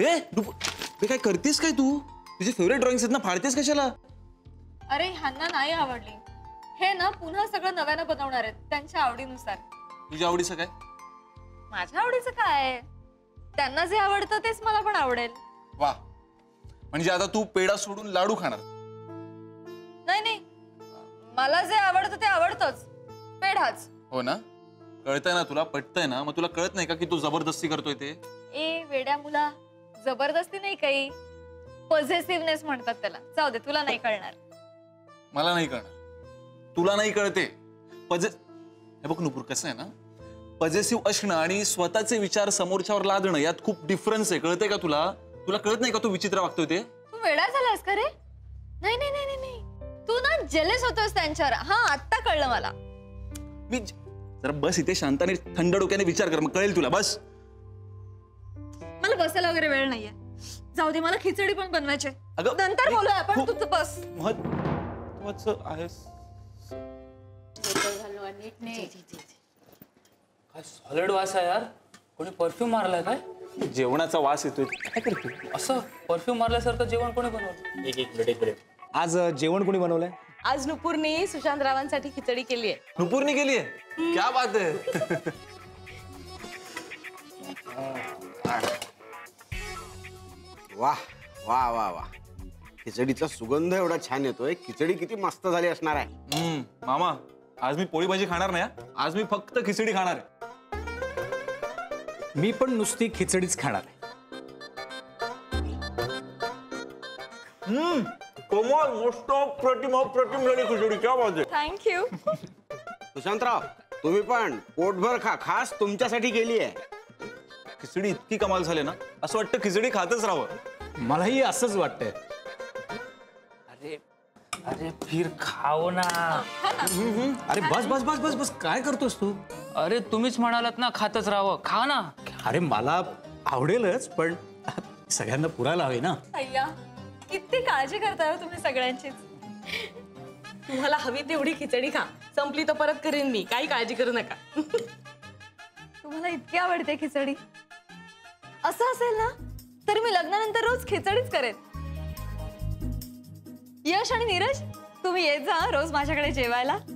काय करतेस काय तू? तुझे फेवरेट ड्रॉइंग्स आहेत ना, फाडतेस कशाला? अरे ह्यांना नाही आवडली, हे ना पुन्हा सगळं नव्यानं बनवणार आहेत त्यांच्या आवडीनुसार. तुझ्या आवडीचं काय? माझ्या आवडीचं काय? त्यांना जे आवडतं तेच मला पण आवडेल. वा, म्हणजे आता तू पेढा सोडून लाडू खाणार? नाही, मला जे आवडतं ते आवडतंच, पेढाच. हो ना, कळतंय ना तुला, पटतंय ना? मग तुला कळत नाही का की तू जबरदस्ती करतोय ते? ए वेड्या मुला, जबरदस्ती नाही काही, पॉझिटिव्हनेस म्हणतात त्याला. जाऊ दे, तुला नाही कळणार. मला नाही कळणार, तुला नाही कळते. हे बघ नुपूर, कसं आहे ना, पॉझिटिव्ह असणं आणि स्वतःचे विचार समोरच्यावर लादणं यात खूप डिफरन्स आहे. कळतंय का तुला? तुला कळत नाही का तू विचित्र वागतोय ते? तू वेडा झालास का रे? नाही नाही नाही नाही, तू ना जेलस होतोस त्यांच्यावर. हा, आत्ता कळलं मला. मी जरा बस इथे शांताने थंड डोक्याने विचार कर, मग कळेल तुला. बस. मला बसायला वगैरे वेळ नाहीये. जाऊ दे, मला खिचडी पण बनवायची. नंतर बोलूया आपण. तू बस. महत्वाचं आहे. काय सॉलिड वास आहे यार. कोणी परफ्यूम मारलाय काय? जेवणाचा वास येतोय. काय करते असं परफ्यूम मारल्यासारखं जेवण कोणी बनवलं? एक मिनिट. आज जेवण कोणी बनवलंय? आज नुपूरने सुशांत रावांसाठी खिचडी केली आहे. नुपूरने केली आहे? क्या बात आहे. वाह वाह वाह वाह, खिचडीचा सुगंध एवढा छान येतोय. खिचडी किती मस्त झाली असणार आहे. मामा, आज मी पोळी भाजी खाणार नाही. आज मी फक्त खिचडी खाणार आहे. मी पण नुसती खिचडीच खाणार आहे. कमाल, मस्त, प्रतिम झाली खिचडी. क्या बात आहे. थँक्यू. सुशांतराव, तुम्ही पण पोटभर खा, खास तुमच्यासाठी केली आहे. खिचडी इतकी कमाल झाली ना, असं वाटतं खिचडी खातच राहावं. मलाही असंच वाटतंय. अरे अरे फिर खाओ ना. अरे बस बस बस बस बस, काय करतोस तू? अरे तुम्हीच म्हणालात ना खातच राहावं, खा ना. अरे मला आवडेलच, पण सगळ्यांना पुरायला हवे ना. अय्या, किती काळजी करताय तुम्ही सगळ्यांचीच. तुम्हाला हवी तेवढी खिचडी खा, संपली तर परत करेन मी, काही काळजी करू नका. तुम्हाला इतकी आवडते खिचडी? असं असेल ना तर मी लग्नानंतर रोज खिचडीच करेन. यश आणि नीरज, तुम्ही येत जा रोज माझ्याकडे जेवायला.